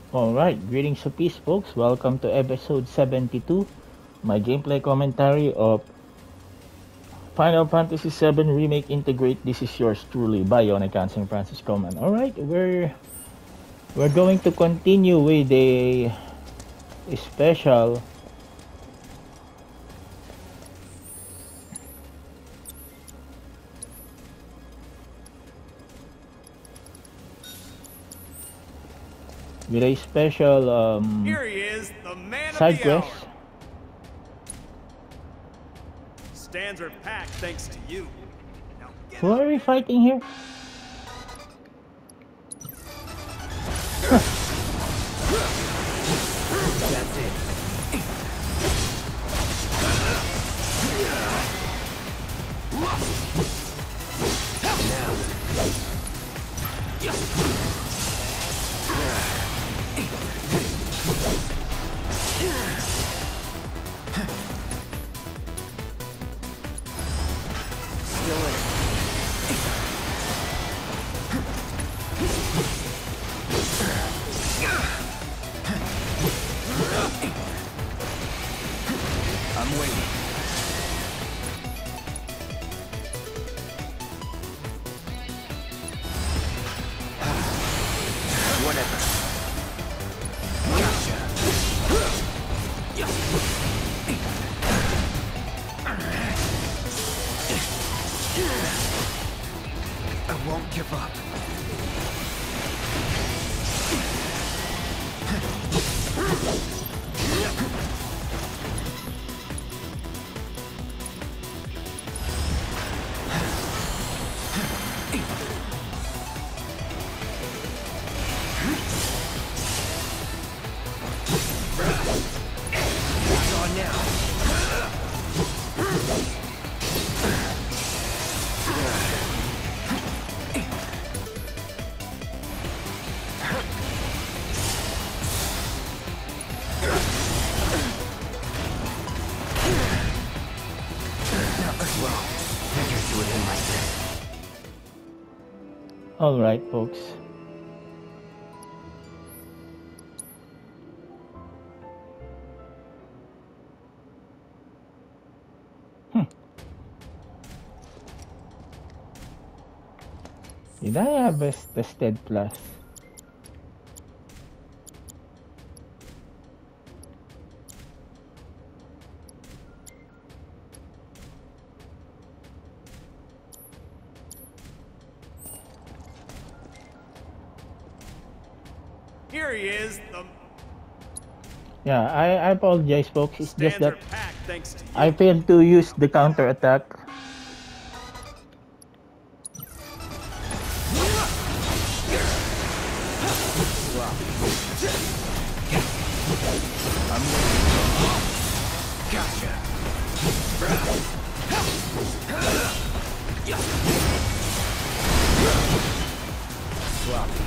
Alright, greetings of peace folks. Welcome to episode 72, my gameplay commentary of Final Fantasy VII Remake Integrate. This is yours truly, Bionic St. Francis Coman. Alright, we're going to continue with a special Here he is, the man of side the hour. quest. Stands are packed thanks to you. Now get Who up. are we fighting here? That's it. Still in it. I'm waiting. Whatever. Gotcha. I won't give up. It's on now. Not as well. Better do it in like this. Alright folks. Did I have the Stead Plus? Here he is, the Yeah, I apologize folks. It's just stands are that packed thanks to you. I failed to use the counter attack. I'm waiting. Gotcha. Sloppy.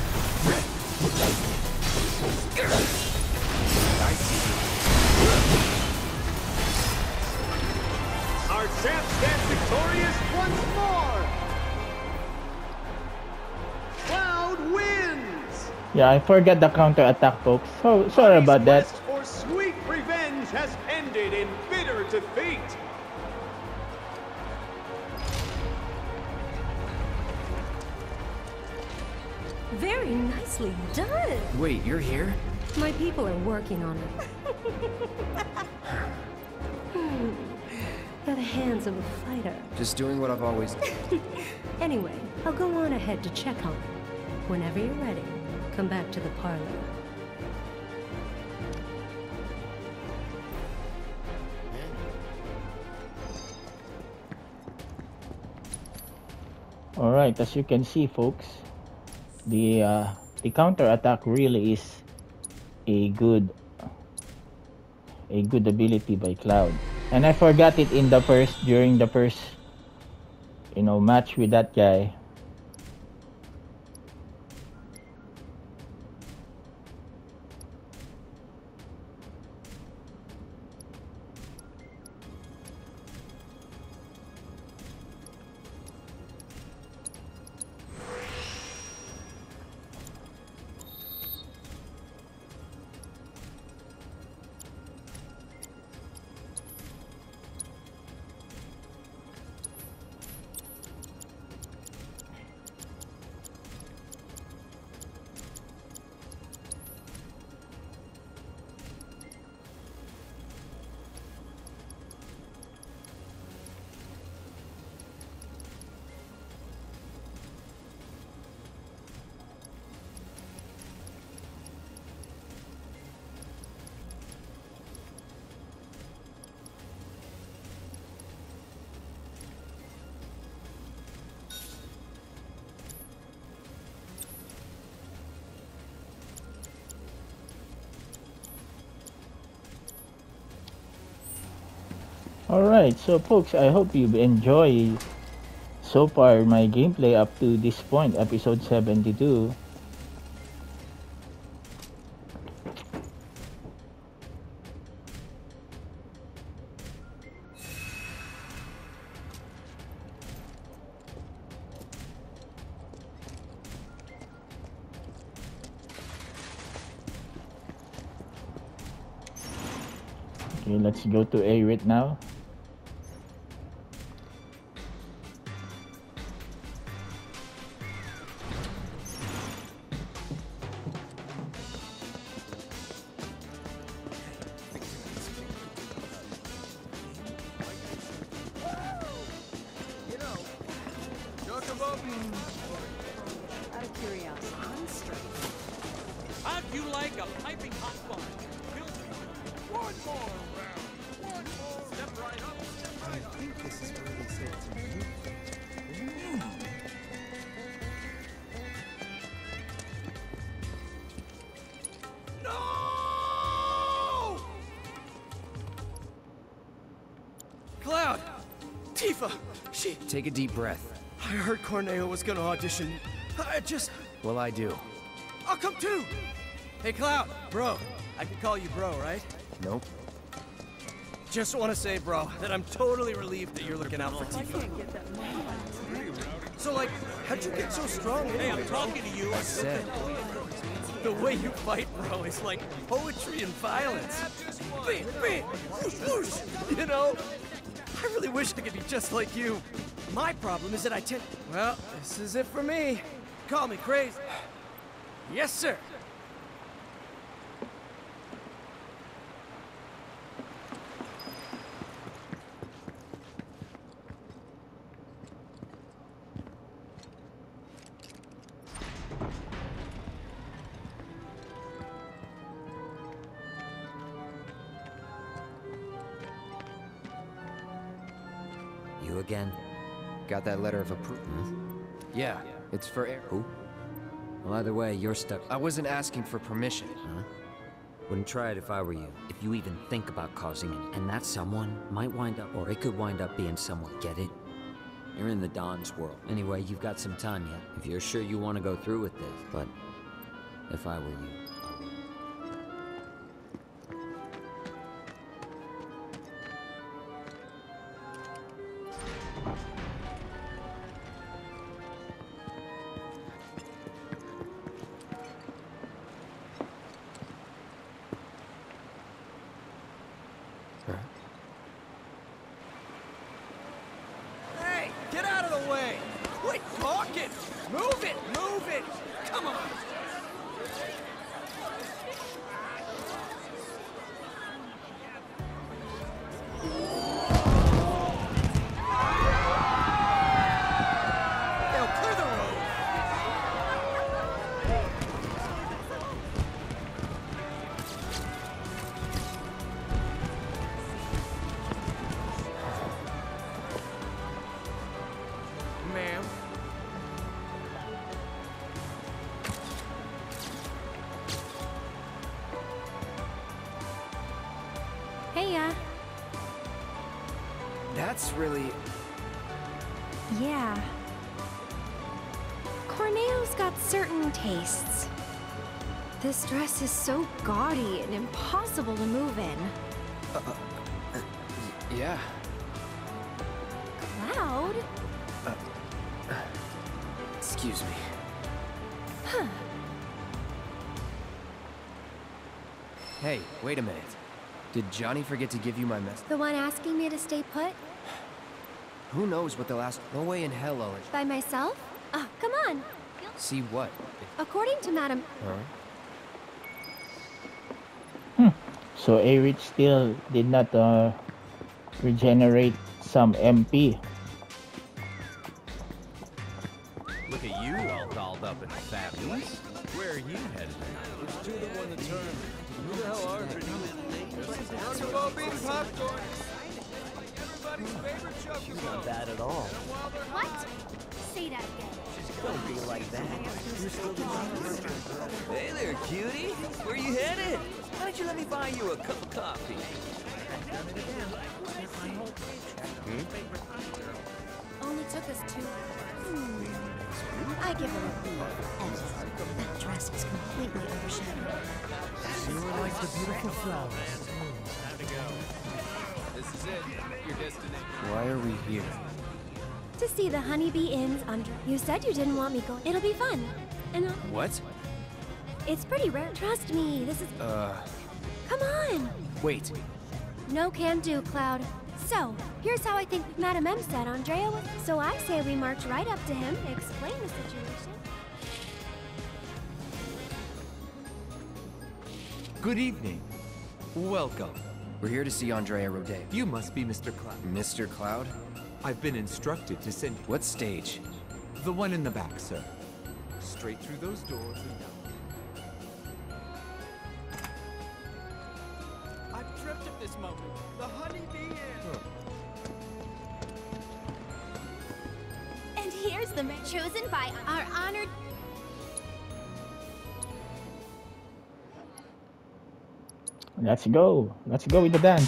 I see you. Our champ stands victorious once more. Cloud wins. Yeah, I forgot the counter attack folks. So sorry Bonnie's about that. quest for sweet revenge has ended in bitter defeat. Very nicely done. Wait, you're here? My people are working on it. By the hands of a fighter. Just doing what I've always... Anyway, I'll go on ahead to check on it. Whenever you're ready, come back to the parlor. Alright, as you can see folks, the counter attack really is a good ability by Cloud. And I forgot it in the during the first match with that guy. Alright, so folks, I hope you've enjoyed so far my gameplay up to this point, episode 72. Okay, let's go to Aerith now. Out of curiosity. How'd you like a piping hot fun? One more round. One more. Step right up. Step right up. I think this is where they say it's No! Cloud! Tifa! She... Take a deep breath. I heard Corneo was gonna audition. I just... Well, I do. I'll come too! Hey, Cloud! Bro, I can call you bro, right? Nope. Just want to say, bro, that I'm totally relieved that you're looking out for Tifa. So, like, how'd you get so strong anyway? Hey, I'm talking to you. I said. The way you fight, bro, is like poetry and violence. Bing, bing, whoosh, whoosh, you know? I really wish I could be just like you. My problem is that I tend... Well, this is it for me. Call me crazy. Yes, sir. You again? Got that letter of approval? Yeah, it's for Aerith. Who? Well, either way, you're stuck. I wasn't asking for permission. Huh? Wouldn't try it if I were you. If you even think about causing it. And that someone might wind up, or it could wind up being someone. Get it? You're in the Dawn's world. Anyway, you've got some time yet. If you're sure you want to go through with this. But if I were you, I would. Hey, get out of the way! Quit talking! Move it! Move it! Come on! Now clear the road! Ma'am? Hey, That's really... Yeah. Corneo's got certain tastes. This dress is so gaudy and impossible to move in. Yeah. Cloud? Excuse me. Huh. Hey, wait a minute. Did Johnny forget to give you my message? The one asking me to stay put? Who knows what they'll ask? No way in hell I'll... By myself? Oh, come on. See what? According to Madam... Huh? So Aerith still did not regenerate some MP. Look at you, all dolled up and fabulous. Where are you headed? It's to the one that turned. Who the hell are you? How's about being popcorn? Everybody's favorite chocolate. Not bad at all. What? Say that again. Don't be like that. Hey there, cutie. Where you headed? Why don't you let me buy you a cup of coffee? Only took us 2 hours. I give it a B. That dress was completely overshadowed. You were like the beautiful flowers. This is it. Your destination. Why are we here? To see the Honeybee Inn's under. You said you didn't want me going. It'll be fun. And What? it's pretty rare. Trust me, this is... Come on! Wait. No can do, Cloud. So, here's how I think Madame M said Andrea was... So I say we march right up to him, explain the situation. Good evening. Welcome. We're here to see Andrea Rode. You must be Mr. Cloud. Mr. Cloud? I've been instructed to send you. What stage? The one in the back, sir. Straight through those doors and down. I've dreamt of this moment. The Honeybee Inn. And here's the man chosen by our honored... Let's go. Let's go with the dance.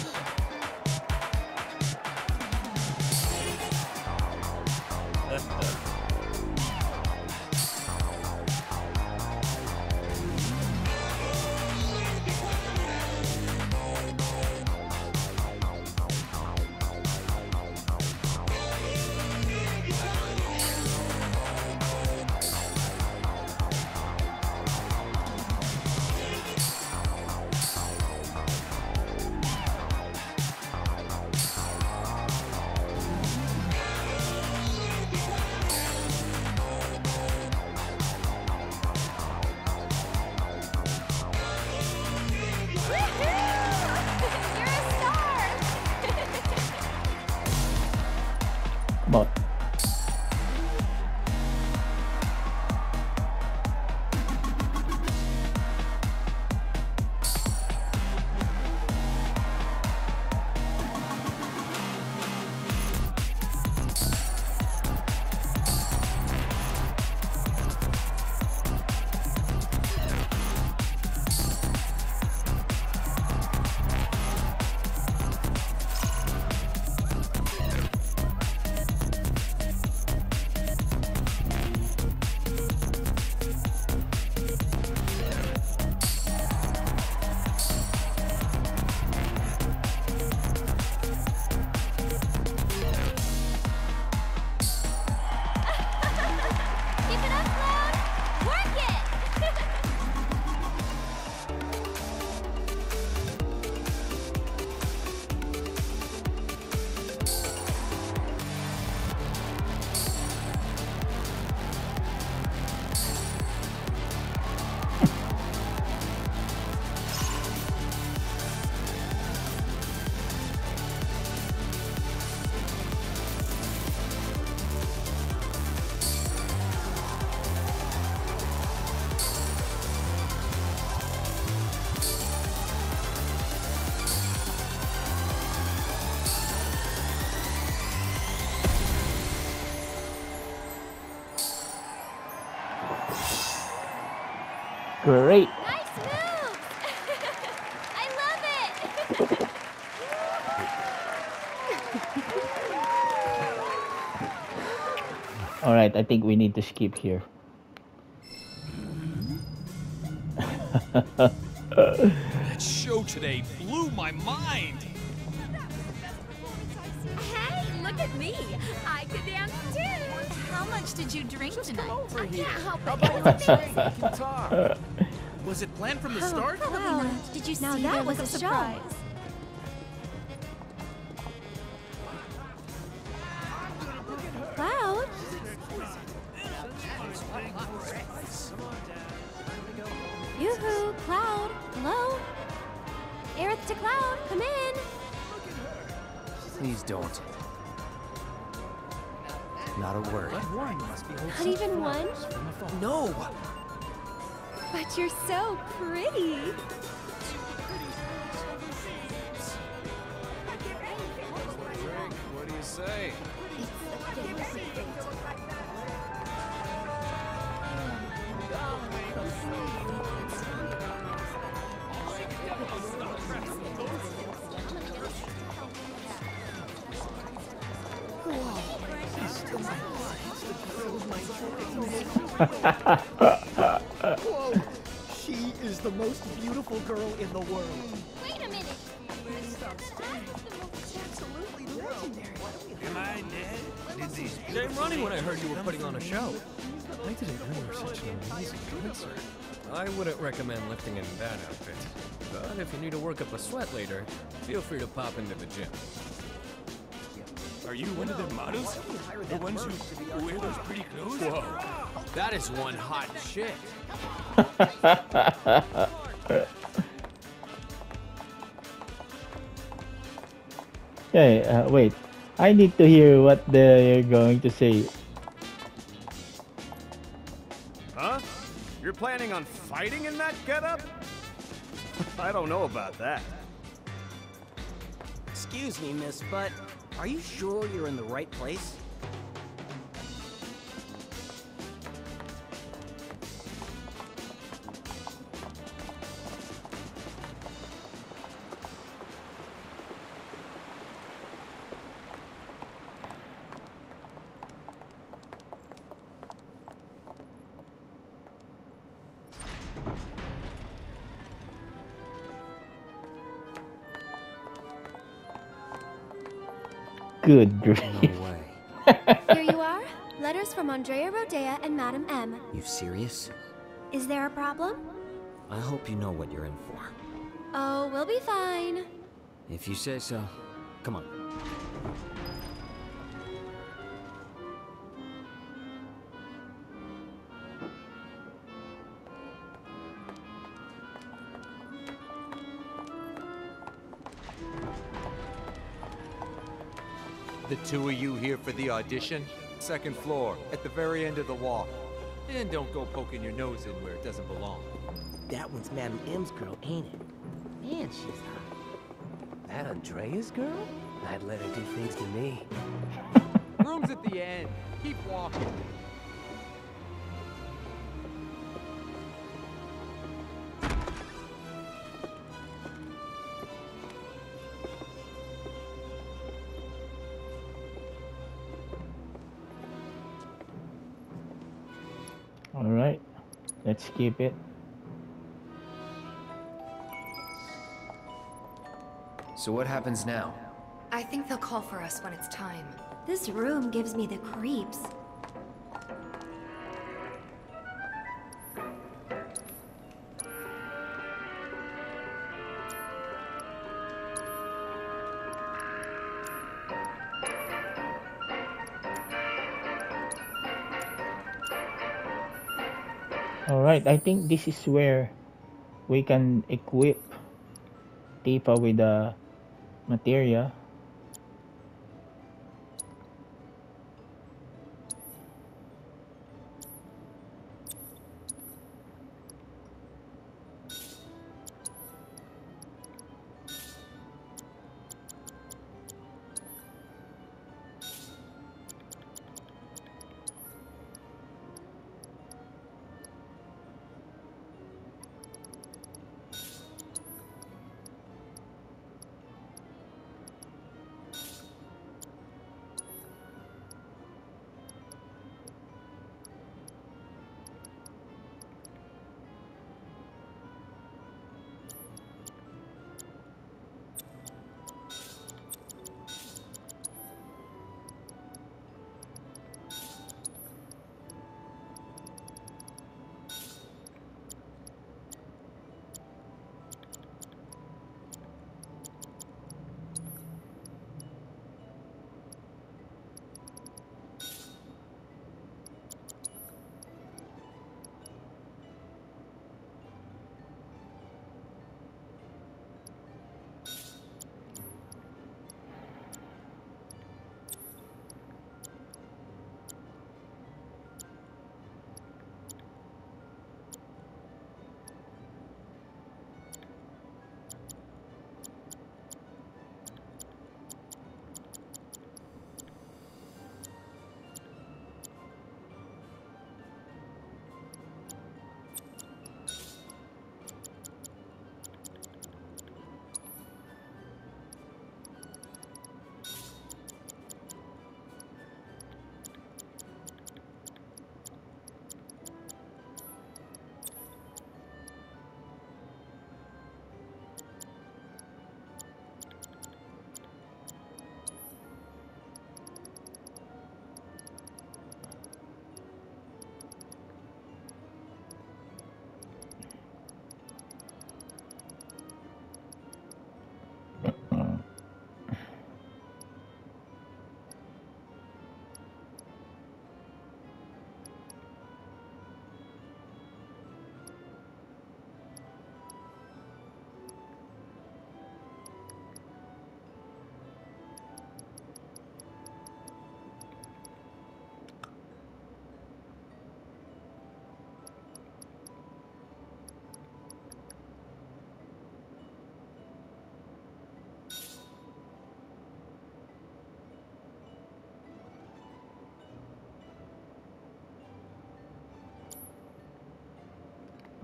Come on. Keep it up, Cloud! Work it! Great. Nice move! I love it! All right, I think we need to skip here. That show today blew my mind. Hey, look at me. I could dance too. How much did you drink tonight? I can't help it. Was it planned from the Oh, start? Cloud, Did you see now their that was look a of show. surprise? Cloud? Yoo-hoo, Cloud. Hello? Aerith to Cloud, come in. Please don't. Not a word. Not even one? No! But you're so pretty. What do you say? Whoa! She is the most beautiful girl in the world. Wait a minute. Absolutely legendary. Am I dead? Did these Shame running when I heard you were putting on a show. I didn't know you were such an amazing dancer. I wouldn't recommend lifting in that outfit. But if you need to work up a sweat later, feel free to pop into the gym. Are you one of the models? The ones who wear those pretty clothes? Whoa, that is one hot chick. Okay, wait. I need to hear what they're going to say. Huh? You're planning on fighting in that getup? I don't know about that. Excuse me, miss, but are you sure you're in the right place? Good grief. No way. Here you are. Letters from Andrea Rodea and Madam M. You serious? Is there a problem? I hope you know what you're in for. Oh, we'll be fine. If you say so. Come on. The two of you here for the audition? Second floor, at the very end of the wall. And don't go poking your nose in where it doesn't belong. That one's Madam M's girl, ain't it? Man, she's hot. That Andrea's girl? I'd let her do things to me. Room's at the end. Keep walking. Alright, let's keep it. So what happens now? I think they'll call for us when it's time. This room gives me the creeps. Alright, I think this is where we can equip Tifa with the materia.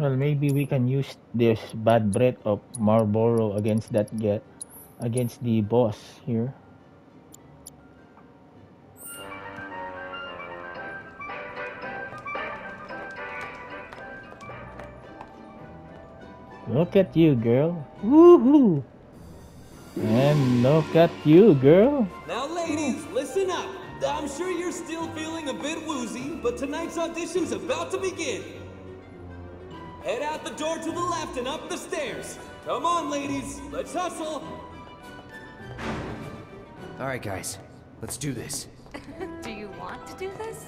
Well, maybe we can use this bad breath of Marlboro against against the boss here. Look at you, girl. Woohoo! And look at you, girl. Now, ladies, listen up. I'm sure you're still feeling a bit woozy, but tonight's audition's about to begin. Head out the door to the left and up the stairs. Come on, ladies. Let's hustle. All right, guys. Let's do this. Do you want to do this?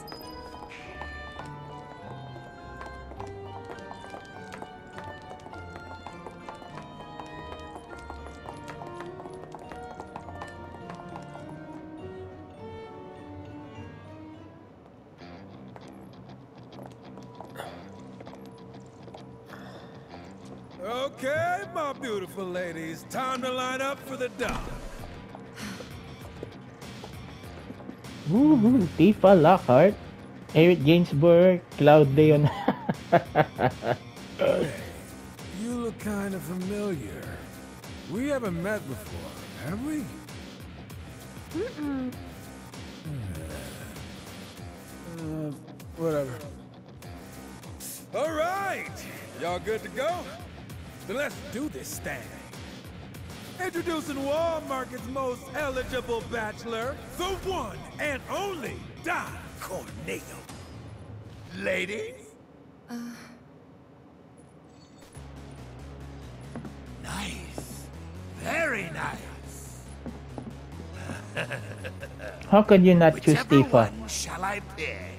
Okay, my beautiful ladies, time to line up for the Don. Woohoo! Tifa Lockhart, Eric Gainsbourg, Cloud Leon. Hey, you look kind of familiar. We haven't met before, have we? Mm-mm. Whatever. All right, y'all good to go? Then let's do this thing. Introducing Wall Market's most eligible bachelor, the one and only Don Corneo. Ladies? Nice. Very nice. How could you not choose Whichever Tifa? one shall I pick?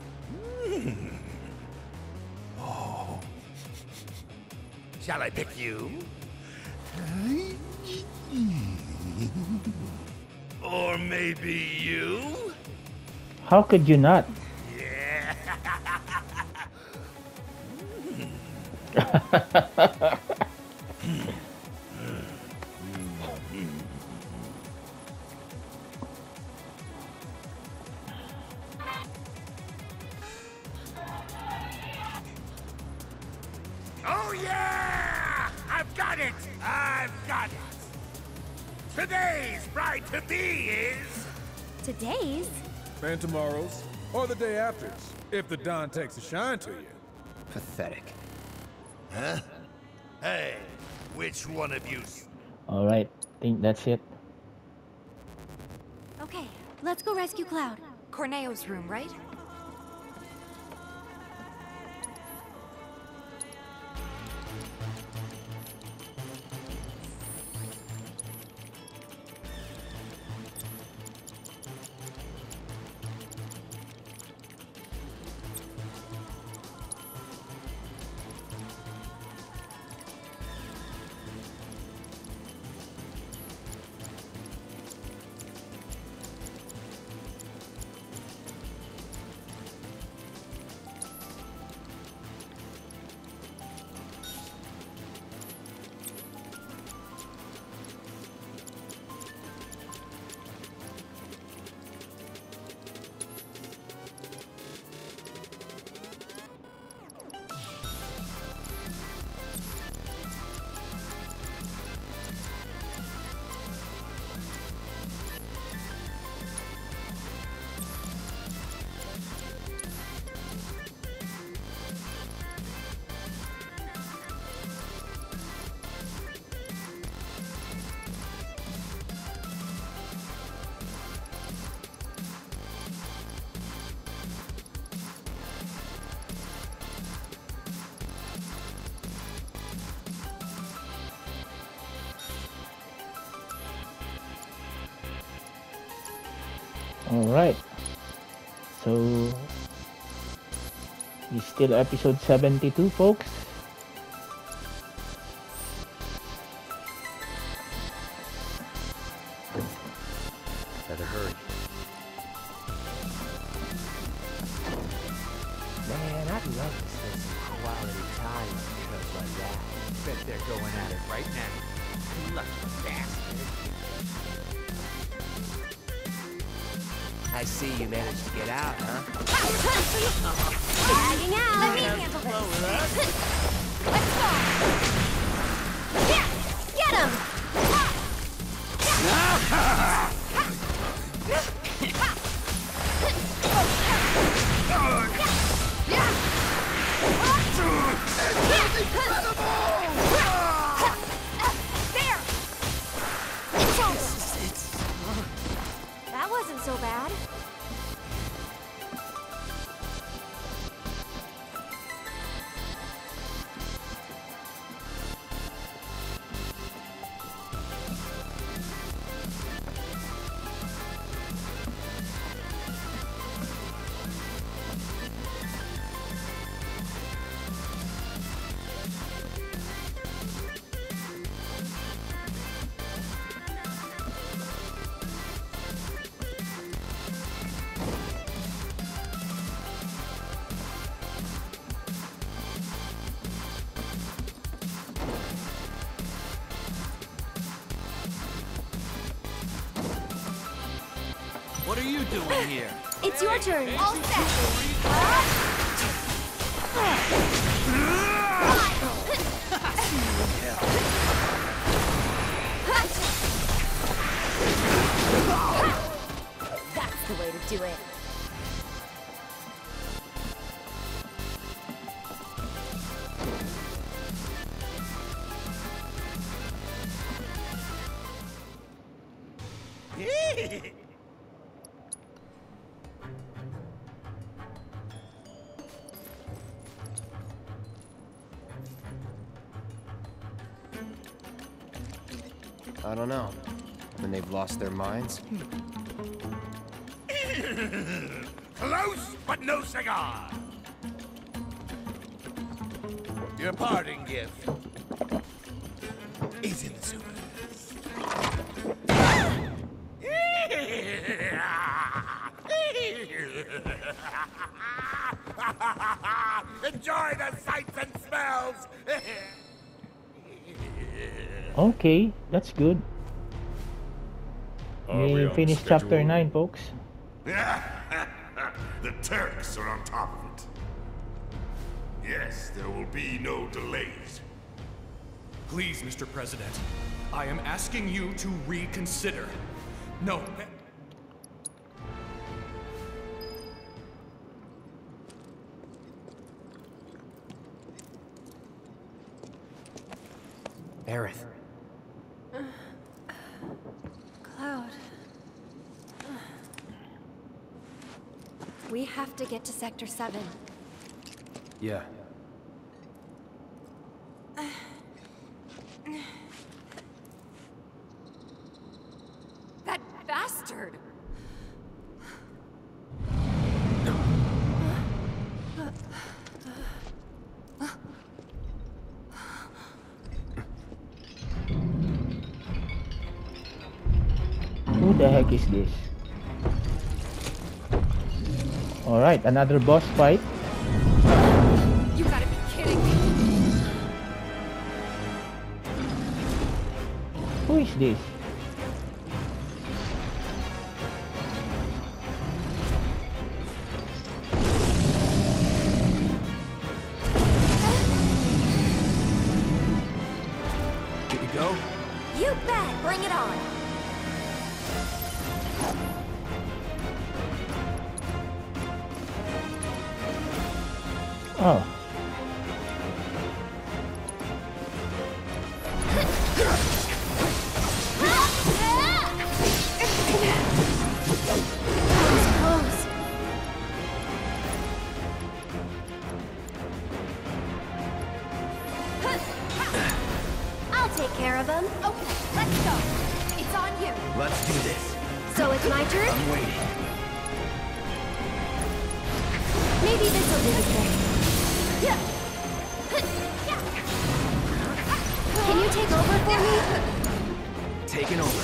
Oh. Shall I pick you? Or maybe you? How could you not? Yeah. Oh yeah! I've got it! I've got it! Today's bride-to-be is... Today's? And tomorrow's, or the day after's, if the Don takes a shine to you. Pathetic. Huh? Hey, which one of you... Alright, think that's it. Okay, let's go rescue Cloud. Corneo's room, right? Alright. So, it's still episode 72, folks. Better hurry. Man, I'd love to spend some quality time with girls like that. Bet they're going at it right now. Lucky bastard. I see you managed to get out, huh? Dragging out! Let me handle this! Let's go! Yeah! Get him! There! That wasn't so bad. What are you doing here? It's your turn. All set. That's the way to do it. I don't know. When they've lost their minds? Close, but no cigar. Your parting gift is in the sewers. Enjoy the sights and smells. Okay, that's good. We finished chapter 9, folks. The Turks are on top of it. Yes, there will be no delays. Please, Mr. President, I am asking you to reconsider. No. Aerith. Cloud. We have to get to Sector 7. Yeah. That bastard! Who the heck is this? Alright, another boss fight. You gotta be kidding me! Who is this? Here you go. You bet! Bring it on! Oh. I'll take care of him. Okay, let's go. It's on you. Let's do this. So it's my turn? I'm waiting. Maybe this'll do the trick. Can you take over for me? Taking over.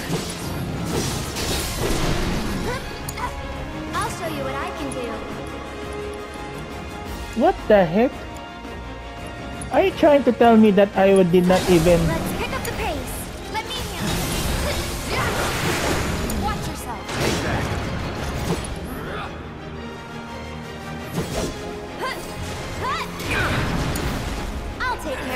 I'll show you what I can do. What the heck? Are you trying to tell me that I did not even... Let's pick up the pace. Let me in. Watch yourself. Take that. I'll take care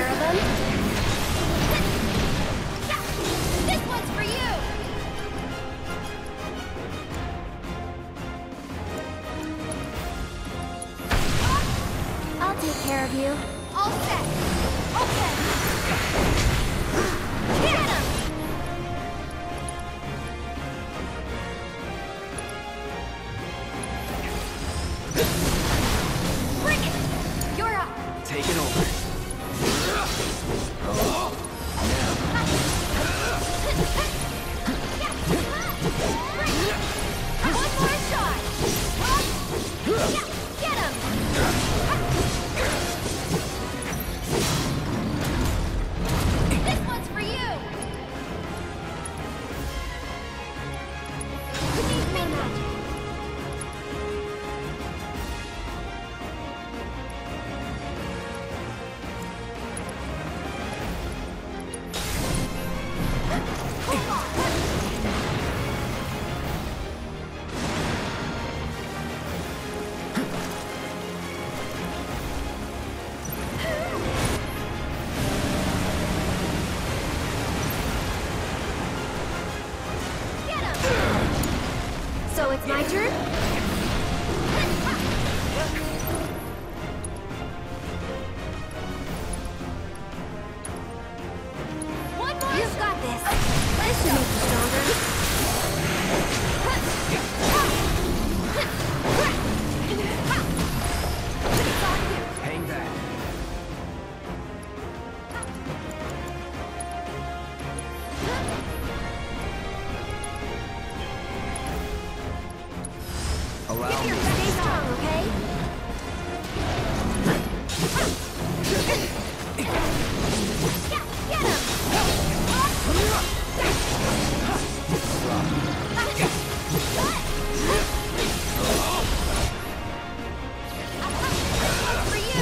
You've got this. This should make you stronger. Hang back. Allow me. Stay strong, okay? Get him! For you!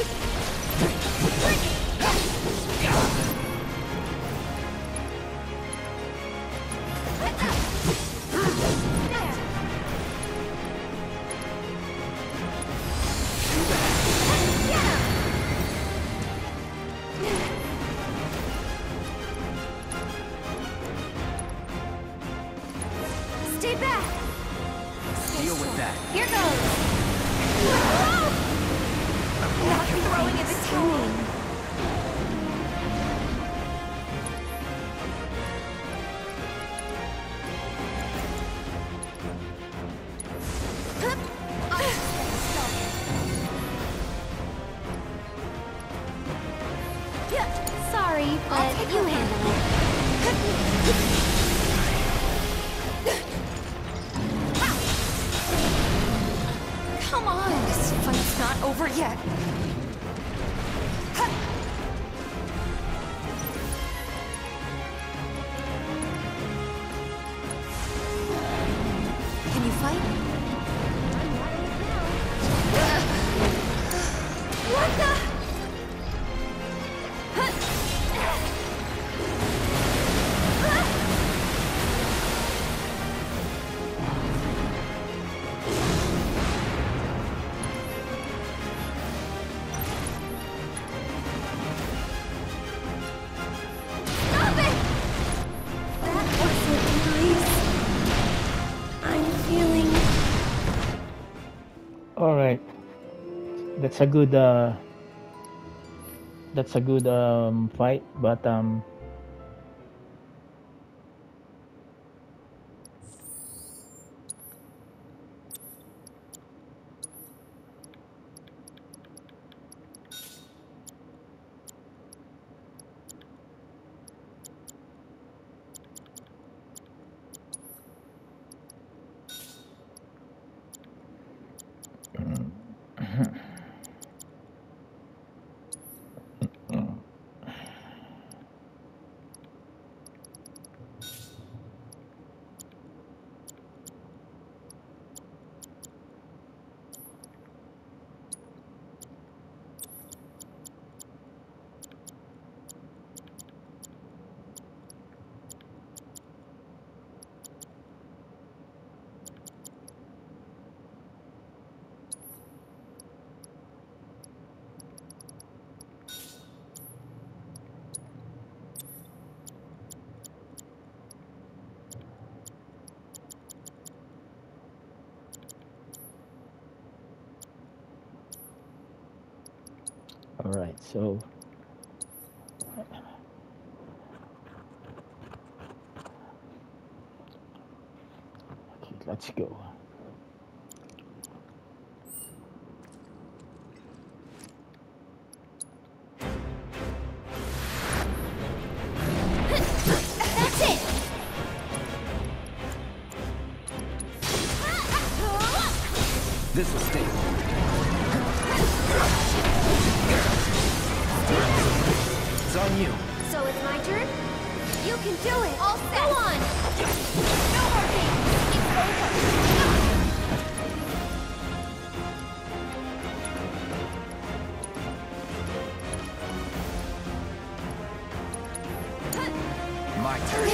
Stay back! Deal with that. Here goes! Not throwing in the towel! Sorry, but you handle it. Come on, this fight's not over yet. Can you fight? What the? Stop it! That wasn't nice. I'm feeling... All right. That's a good fight, but all right. So okay, let's go. That's it! This will stay. It's on you. So it's my turn? You can do it! All set! Go on! No more games! It's over! My turn.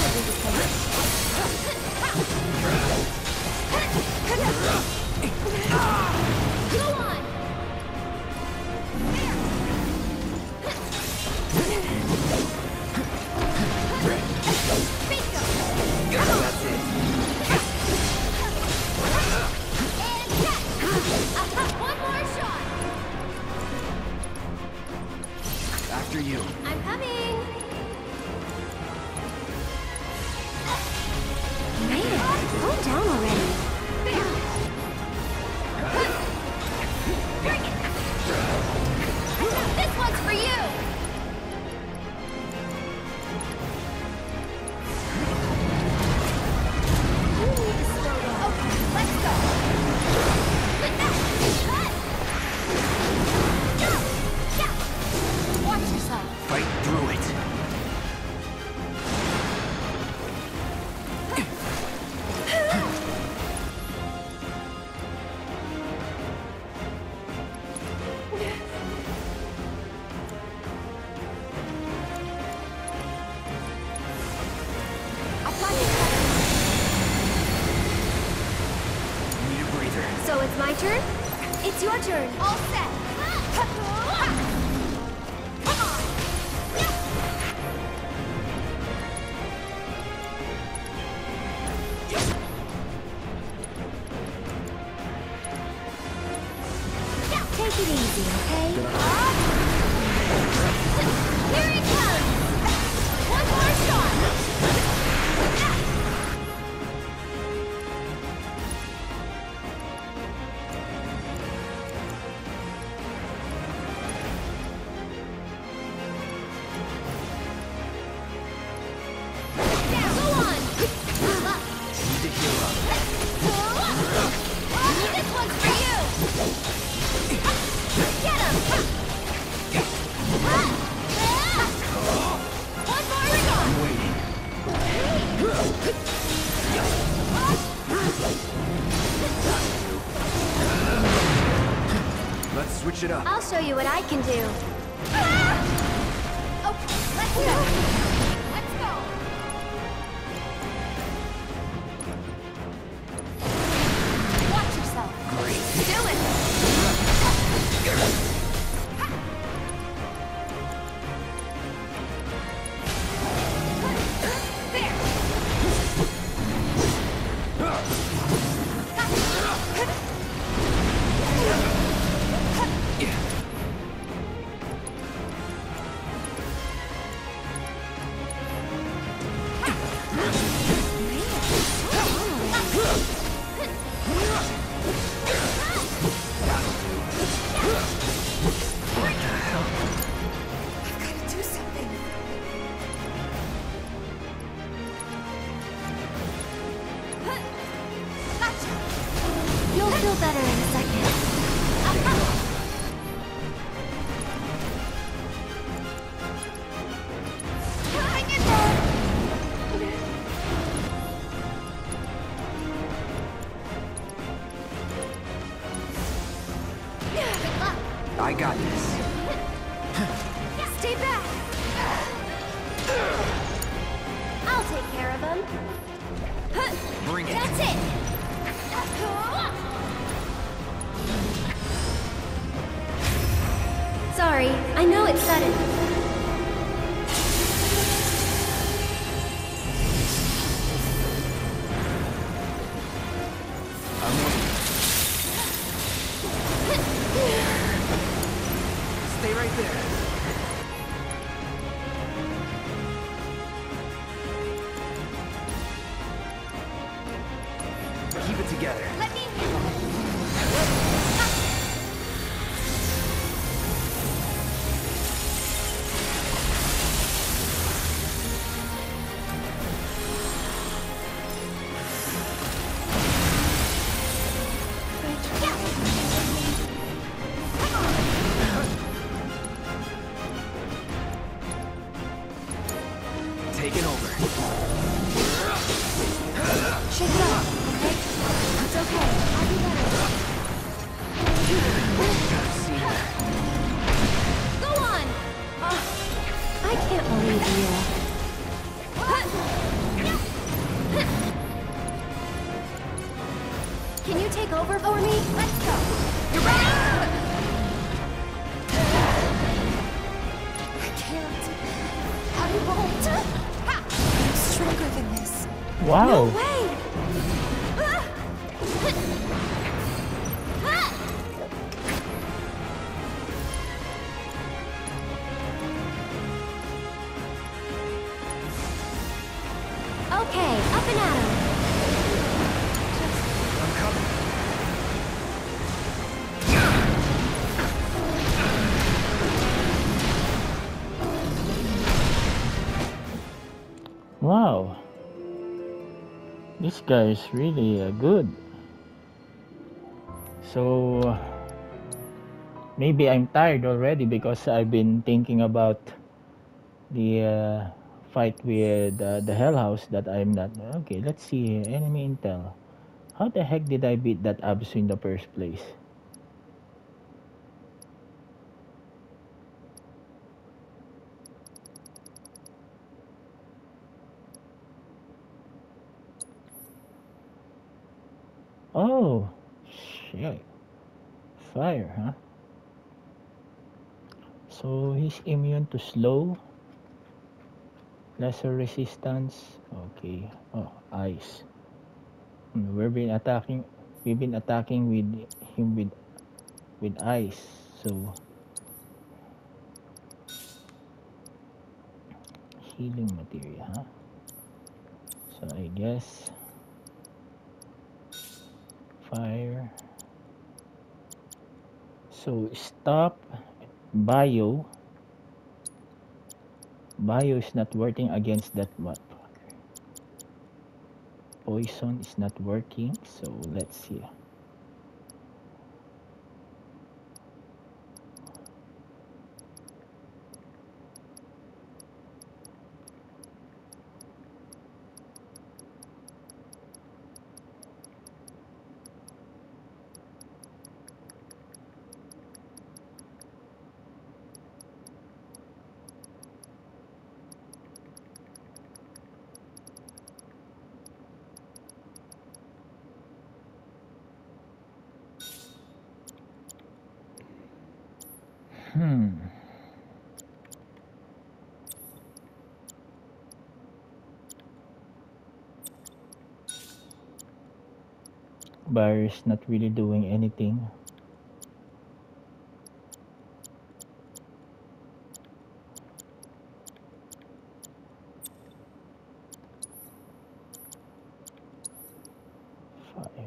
Go on! That's it. And catch! One more shot! After you. I'm coming! turn? It's your turn. All set. Come on. Take it easy, okay? Here it comes! One more shot! Go on! Need to heal up. This one's for you! Get him! One more shot! I'm waiting. Let's switch it up. I'll show you what I can do. Okay, let's go. Let's go. Watch yourself. Great. Do it. There. You'll feel better in a second. Hang in there. I got this. Stay back. I'll take care of him. Bring it. That's it. Sorry, I know it's sudden. I'm waiting. Stay right there. Keep it together. Let me Taking over. shake it off, okay? It's okay. I'll be better. Go on! I can't believe you. Can you take over for me? Let's go. You're ready? I can't. I won't. I'm stronger than this. Wow. No way! Okay, up and at 'em. I'm coming. Wow. This guy is really good. So maybe I'm tired already because I've been thinking about the fight with the Hell House that I'm not. Okay, let's see. Enemy intel. How the heck did I beat that Absu in the first place? Oh, shit. fire, huh? So he's immune to slow, lesser resistance. Okay. Oh, ice. We've been attacking with him with ice. So healing material, huh? So I guess fire. So stop bio. Bio is not working against that what? Poison is not working. So let's see. Barry's not really doing anything. Fire.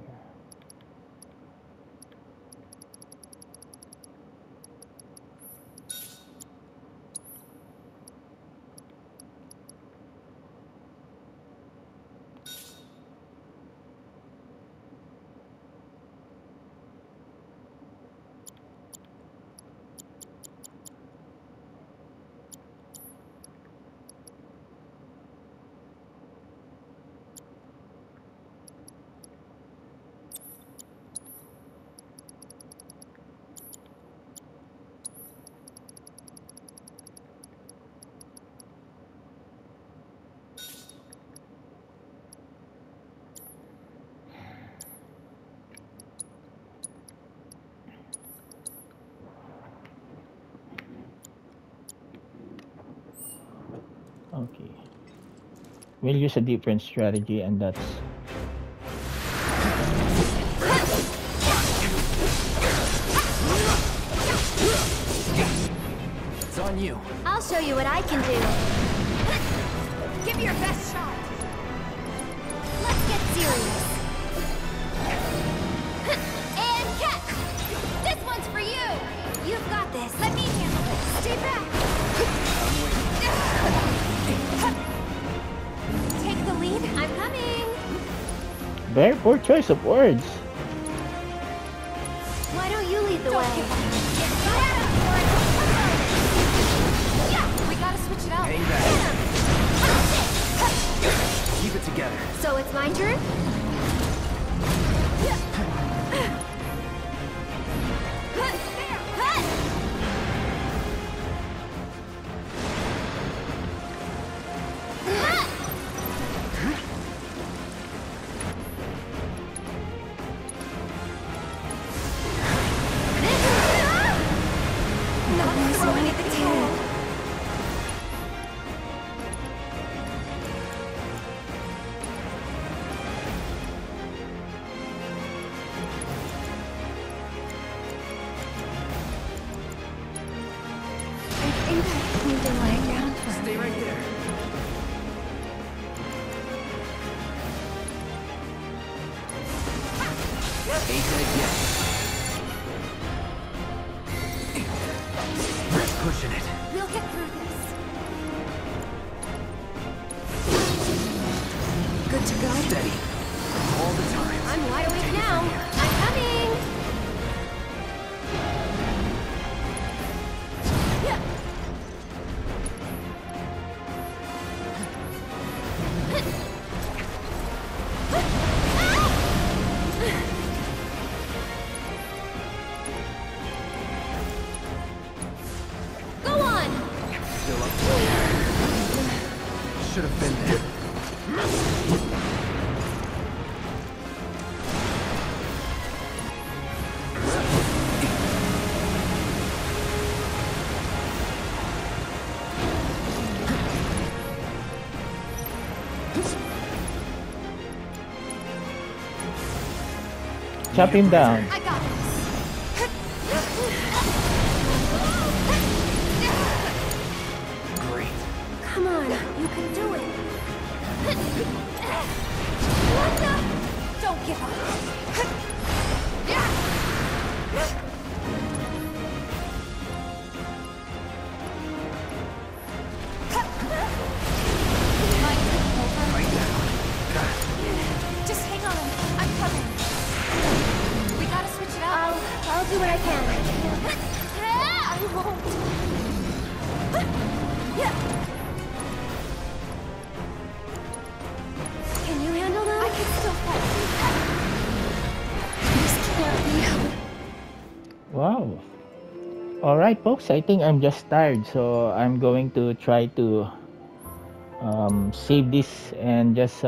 Okay. We'll use a different strategy, and that's It's on you. I'll show you what I can do. Give me your best shot. Let's get serious. And catch! This one's for you! You've got this. Let me handle this. Stay back! Take the lead. I'm coming. very poor choice of words. Why don't you lead the way? Yeah, we gotta switch it up. Hang back. Keep it together. So it's my turn? Stay right there. Ain't dead yet. Pushing it. We'll get through this. Good to go. Steady. All the time. I'm wide awake now. I'm coming. Go on. Still up. Should have been there. Chop him down. I got this. Great. Come on, you can do it. What the? Don't give up. Just hang on. I'm coming. We gotta switch it up. I'll do what I can. I won't. Can you handle that? I can still fight. This can't be. Wow. All right, folks. I think I'm just tired, so I'm going to try to save this and just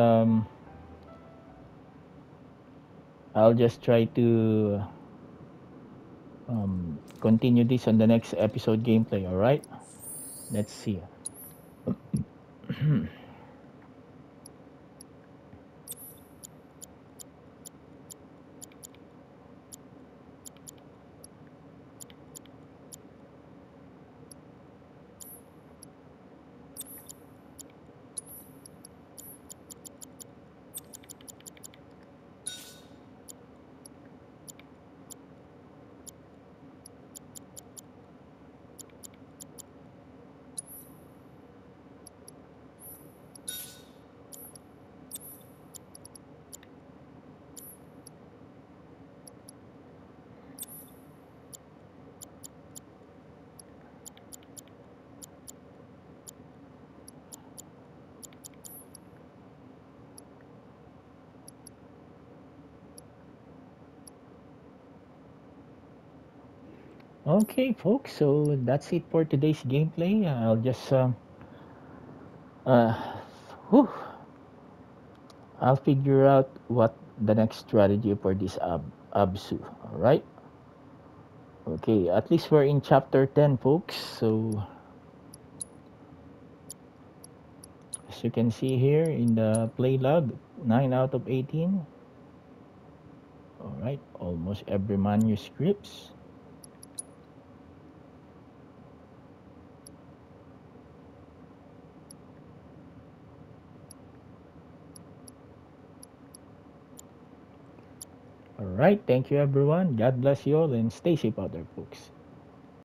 I'll just try to continue this on the next episode gameplay. All right. Let's see. Okay, folks, so that's it for today's gameplay. I'll just uh, whew, I'll figure out what the next strategy for this Absu. All right. Okay, at least we're in chapter 10, folks. So as you can see here in the play log, 9 out of 18. All right, almost every manuscripts. All right, thank you everyone. God bless you all and stay safe out there, folks.